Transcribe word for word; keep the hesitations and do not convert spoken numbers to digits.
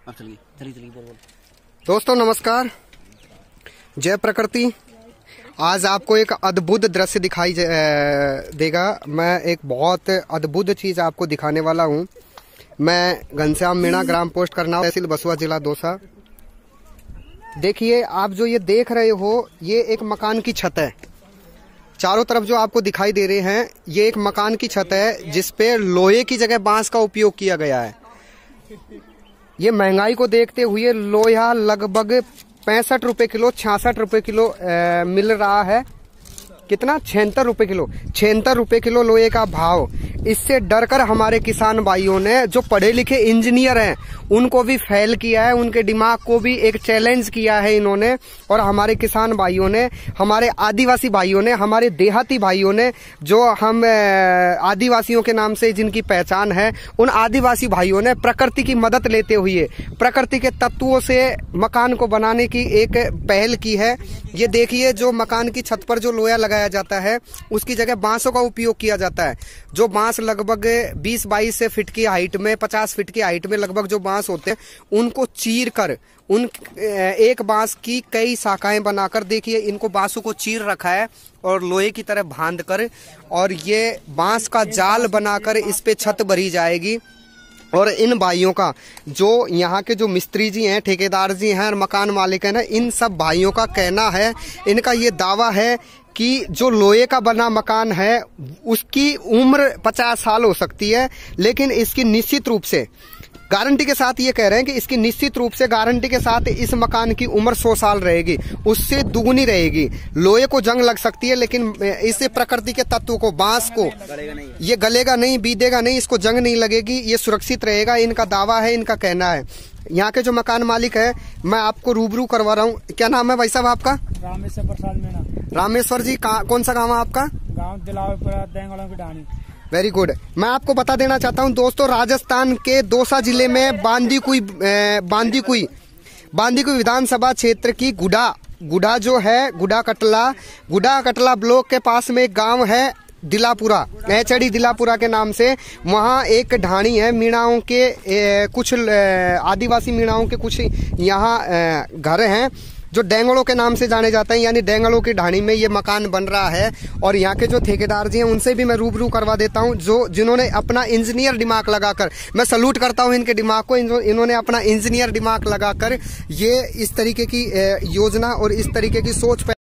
चलिए चलिए चलिए बोल बोल। दोस्तों नमस्कार, जय प्रकृति। आज आपको एक अद्भुत दृश्य दिखाई देगा। मैं एक बहुत अद्भुत चीज आपको दिखाने वाला हूं। मैं घनश्याम मीणा, ग्राम पोस्ट करनाल, तहसील बसुआ, जिला दौसा। देखिए, आप जो ये देख रहे हो, ये एक मकान की छत है। चारों तरफ जो आपको दिखाई दे रहे हैं, ये एक मकान की छत है जिसपे लोहे की जगह बांस का उपयोग किया गया है। ये महंगाई को देखते हुए लोहा लगभग पैंसठ रुपए किलो, छियासठ रुपए किलो आ, मिल रहा है। कितना? छिहत्तर रुपए किलो। छिहत्तर रुपए किलो लोहे का भाव। इससे डरकर हमारे किसान भाइयों ने, जो पढ़े लिखे इंजीनियर हैं, उनको भी फेल किया है। उनके दिमाग को भी एक चैलेंज किया है इन्होंने। और हमारे किसान भाइयों ने, हमारे आदिवासी भाइयों ने, हमारे देहाती भाइयों ने, जो हम आदिवासियों के नाम से जिनकी पहचान है, उन आदिवासी भाइयों ने प्रकृति की मदद लेते हुए प्रकृति के तत्वों से मकान को बनाने की एक पहल की है। ये देखिए, जो मकान की छत पर जो लोहा लगाया जाता है, उसकी जगह बांसों का उपयोग किया जाता है। जो बांस लगभग बीस बाईस फीट की हाइट में, पचास फीट की हाइट में लगभग जो बांस होते हैं, उनको चीर कर, उन एक बांस की कई शाखाएं बनाकर, देखिए इनको बांसों को चीर रखा है और लोहे की तरह बांध कर, और ये बांस का जाल बनाकर इस पे छत भरी जाएगी। और इन भाइयों का, जो यहाँ के जो मिस्त्री जी हैं, ठेकेदार जी हैं और मकान मालिक हैं ना, इन सब भाइयों का कहना है, इनका ये दावा है कि जो लोहे का बना मकान है उसकी उम्र पचास साल हो सकती है, लेकिन इसकी निश्चित रूप से गारंटी के साथ ये कह रहे हैं कि इसकी निश्चित रूप से गारंटी के साथ इस मकान की उम्र सौ साल रहेगी, उससे दुगुनी रहेगी। लोहे को जंग लग सकती है, लेकिन इससे प्रकृति के तत्व को, बांस को, ये गलेगा नहीं, बीदेगा नहीं, इसको जंग नहीं लगेगी, ये सुरक्षित रहेगा। इनका दावा है, इनका कहना है। यहाँ के जो मकान मालिक है, मैं आपको रूबरू करवा रहा हूँ। क्या नाम है भाई साहब आपका? रामेश्वर प्रसाद मीणा। रामेश्वर जी, कौन सा गाँव है आपका? गाँव दिलावरपुरा, देंगड़ों की ढाणी। Very good. मैं आपको बता देना चाहता हूं दोस्तों, राजस्थान के दौसा जिले में बांदीकुई बांदीकुई बांदीकुई विधानसभा क्षेत्र की गुडा गुडा जो है, गुडा कटला गुडा कटला ब्लॉक के पास में एक गांव है दिलापुरा, एचडी दिलापुरा के नाम से। वहाँ एक ढाणी है, मीणाओं के ए, कुछ आदिवासी मीणाओं के कुछ यहाँ घर हैं जो डेंगड़ों के नाम से जाने जाते हैं, यानी डेंगड़ों की ढाणी में ये मकान बन रहा है। और यहाँ के जो ठेकेदार जी हैं, उनसे भी मैं रूबरू करवा देता हूँ, जो जिन्होंने अपना इंजीनियर दिमाग लगाकर, मैं सलूट करता हूँ इनके दिमाग को, इन्होंने अपना इंजीनियर दिमाग लगाकर ये इस तरीके की योजना और इस तरीके की सोच